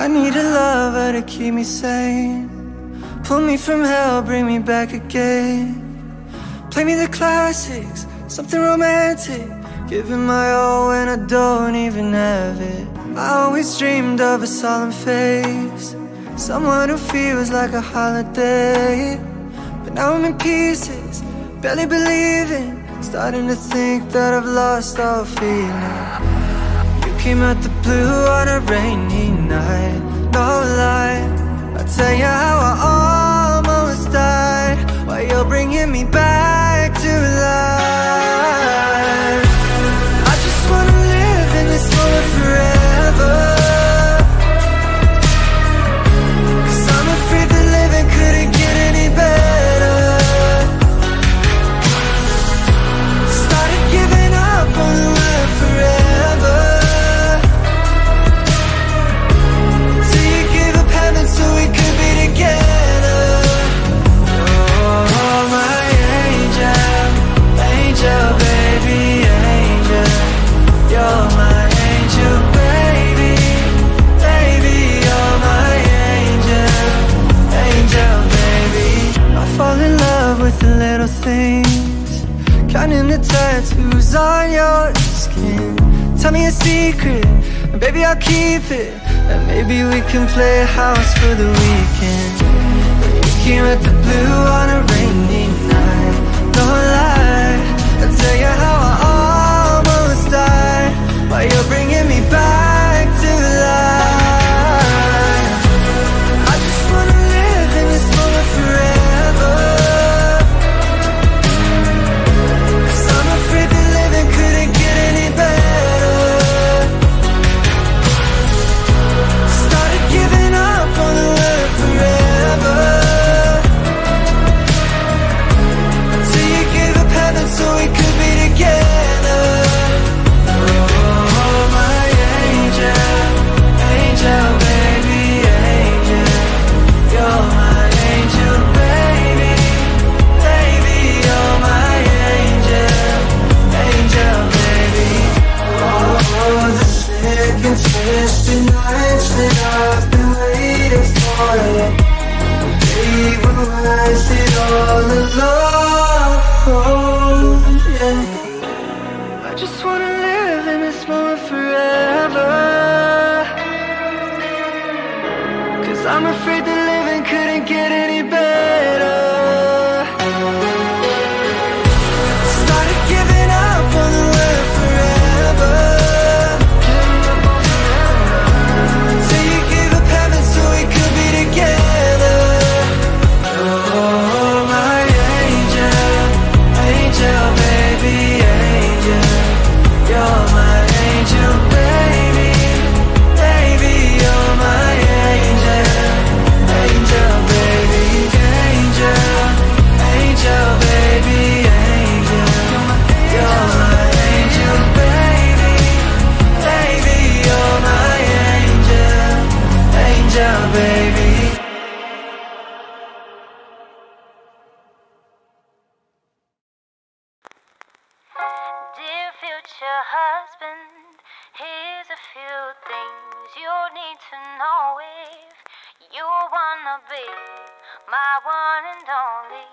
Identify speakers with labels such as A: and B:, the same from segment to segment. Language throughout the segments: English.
A: I need a lover to keep me sane, pull me from hell, bring me back again. Play me the classics, something romantic, giving my all when I don't even have it. I always dreamed of a solemn face, someone who feels like a holiday. But now I'm in pieces, barely believing, starting to think that I've lost all feeling. You came out the blue on a rainy night, no lie, I'll tell you how I almost died, while you're bringing me back to life. I just wanna live in this moment forever, 'cause I'm afraid that living couldn't get any better. Started giving up on the word forever, till you gave up heaven so we could be together. Oh, my angel, angel, baby, angel. You're my angel, baby, baby. You're my angel, angel, baby. I fall in love with the little things, counting the tattoos on your skin. Tell me a secret, and baby I'll keep it, and maybe we can play house for the weekend. You came at the blue on a rainy night, no lie, I'll tell you how I almost died, while you're bringing me back to life. I just wanna live in this moment forever, 'cause I'm afraid that living couldn't get any better. Started giving up on the word forever, until you gave up heaven so we could be together. Oh, my angel, angel, baby, angel. You're my angel, baby, baby. You're my angel, angel, baby. Oh, the second twisted nights that I've been waiting for you. They will rise it all alone, yeah. I just wanna live in this moment forever, 'cause I'm afraid that living couldn't get any better. Started giving up on the word forever, till you gave up heaven so we could be together. Oh, my angel, angel, baby, angel. You're my angel, baby, baby. You're my angel, angel, baby, angel, angel, baby, angel. You're my angel, baby, baby. You're my angel, angel, baby.
B: Dear future husband, here's a few things you need to know if you wanna be my one and only,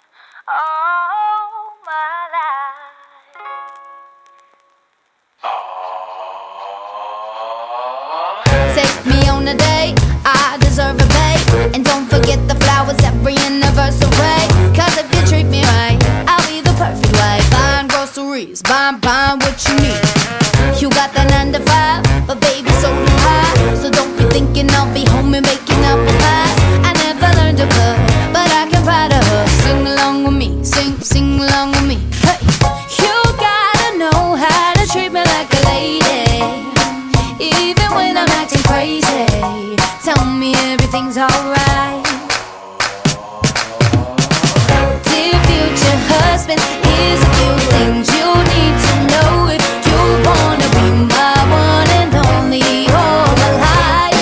B: all my life.
C: Take me on a date, I deserve a bait. And don't forget the flowers every anniversary, 'cause if you treat me right, I'll be the perfect wife. Buying groceries, buying what you need. You got that 9 to 5, but baby so do I. So don't be thinking I'll be home and making apple pies. I never learned to cook, but I can ride a hook. Sing along with me, sing along with me. Hey, you gotta know how to treat me like a lady, even when I'm acting crazy. Tell me everything's alright. Dear future husband, here's a few things you need to know if you wanna be my one and only, all my life.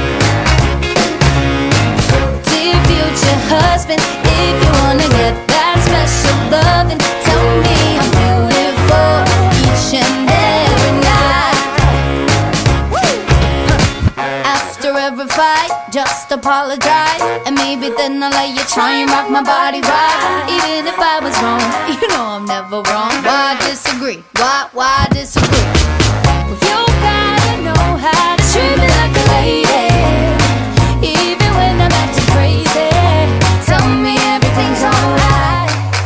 C: Dear future husband, if you wanna get that special loving, tell me I'm beautiful each and every night. After every fight, just apologize, and maybe then I'll let you try and rock my body right. Even if I was wrong, you know I'm never wrong. Why disagree? Why disagree? Well, you gotta know how to treat me like a lady, even when I'm acting crazy. Tell me everything's alright.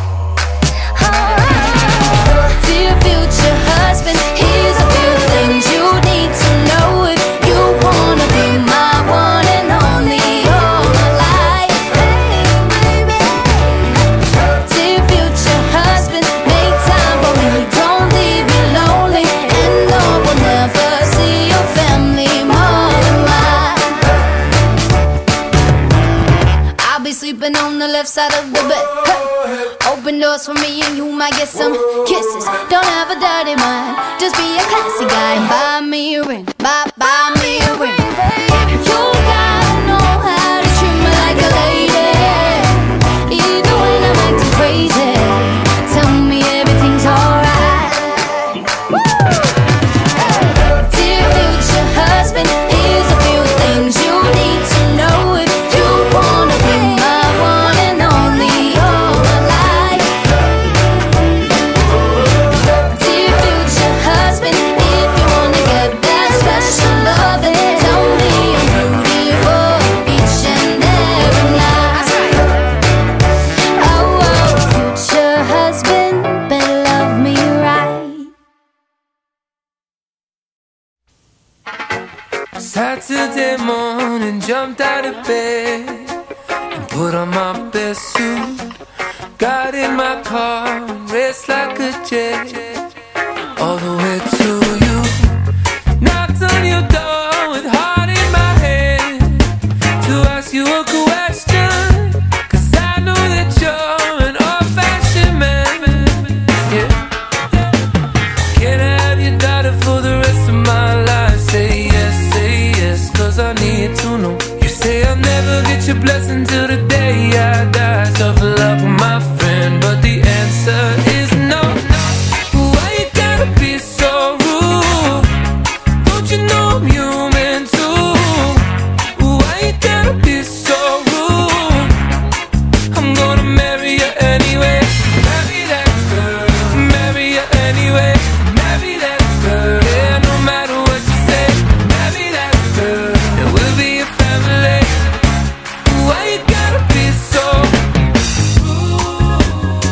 C: Dear future husband, here's a few things you need to know if you wanna be my one and only all my life. Dear future husband, make time for me, don't leave me lonely, and no one ever see your family more than mine. I'll be sleeping on the left side of the bed. Open doors for me and you might get some kisses. Don't have a dirty mind, just be a classy guy. Buy me a ring, buy me a ring. You gotta know how to treat me like a lady, even when I'm acting crazy. Tell me everything's alright. Dear future husband, here's a few things you need to know if you wanna be my one and only all my life. Dear future husband, if you wanna get that special loving, tell me I'm beautiful each and every night. Oh, future husband, better love me right.
A: Saturday morning, jumped out of bed and put on my best suit. Got in my car and raced like a jet all the way to you. Knocked on your door with heart in my head to ask you a question, 'cause I know that you're an old-fashioned man. Yeah. Can I have your daughter for the rest of my life? Say yes, 'cause I need to know. You say I'll never get your blessing till the day I die. Tough luck, my friend, but the answer is no. Why you gotta be so rude? Don't you know I'm human too? Why you gotta be so rude? I'm gonna marry you anyway. Marry that girl. Marry you anyway. Marry that girl. Yeah, no matter what you say. Marry that girl, and we'll be a family. Why you gotta be so rude?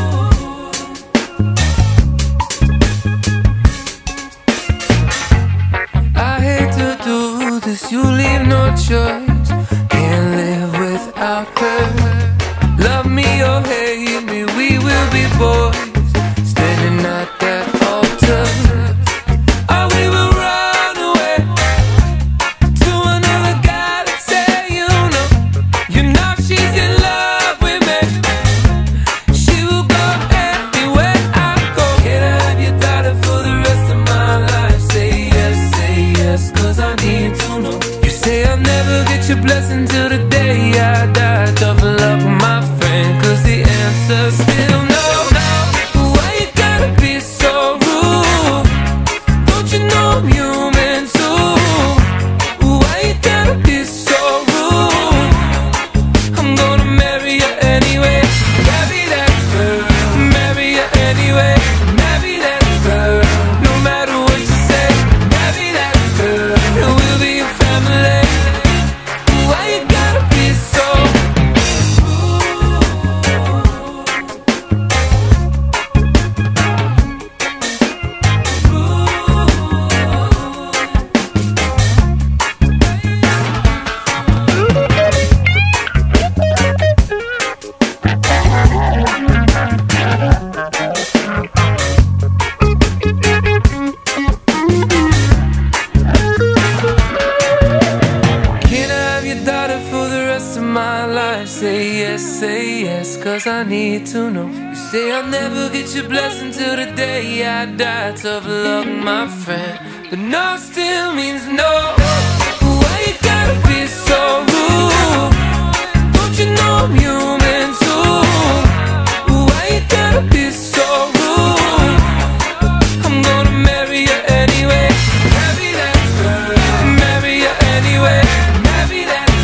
A: I hate to do this, you leave no choice. Can't live without her. Love me or hate me, we will be boys, standing at that altar. Or we will run away to another guy that say you know she's in love with me. She will go anywhere I go. Can I have your daughter for the rest of my life? Say yes, 'cause I need to know. You say I'll never get your blessing till the day I die. Tough luck, my friend, 'cause the answer's still no. Why you gotta be so rude? Don't you know I'm human too? Why you gotta be so rude? I'm gonna marry you anyway. Marry that girl. Marry you anyway. Marry that girl. No matter what you say. Marry that girl, and we'll be a family. Why you gotta be so say yes, 'cause I need to know. You say I'll never get your blessing till the day I die. Tough luck, my friend, but no still means no. Why you gotta be so rude? Don't you know I'm human too? Why you gotta be so rude? I'm gonna marry you anyway. Marry that girl. Marry you anyway. Marry that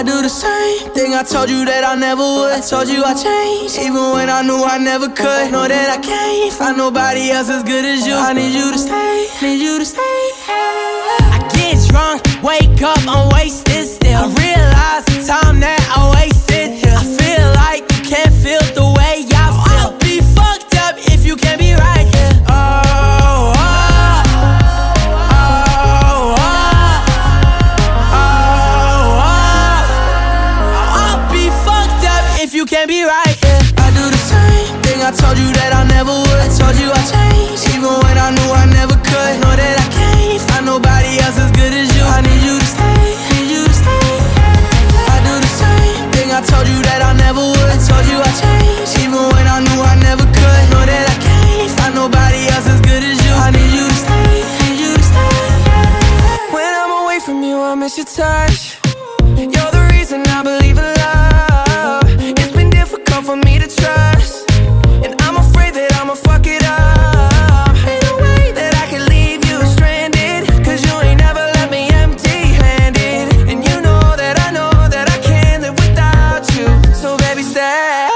A: do the same thing I told you that I never would. I told you I changed, even when I knew I never could. Know that I can't find nobody else as good as you. I need you to stay, need you to stay. I get drunk, wake up, I'm wasted still. I realize the time that I wasted here. I feel like you can't feel the way I feel. I'll be fucked up if you can't be right here. You can't be right, yeah. I do the same thing I told you that I never would. I told you I changed, even when I knew I never could. Know that I can't find nobody else as good as you. I need you to stay, need you to stay. I do the same thing I told you that I never would. I told you I changed, even when I knew I never could. Know that I can't find nobody else as good as you. I need you to stay, need you to stay. When I'm away from you, I miss your touch. You're the reason I believe in love. For me to trust, and I'm afraid that I'ma fuck it up. Ain't no way that I can leave you stranded, cause you ain't never left me empty-handed. And you know that I can't live without you. So baby, stay.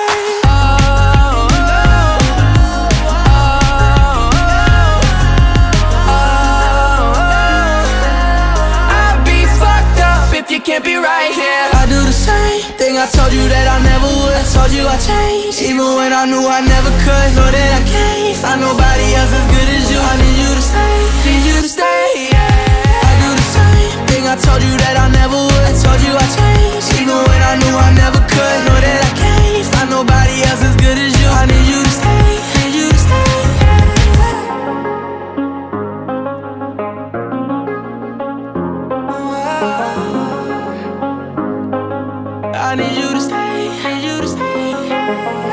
A: I'll be fucked up if you can't be right here. I do the same thing I told you that I never would. I told you I changed, even when I knew I never could. Know that I can't find nobody else as good as you. I need you to stay, need you to stay, yeah. I do the same thing I told you that I never would. I told you I changed, even when I knew I never could. Know that I can't find nobody else as good as you. I need you to stay, need you to stay, I need you to stay, need you to stay.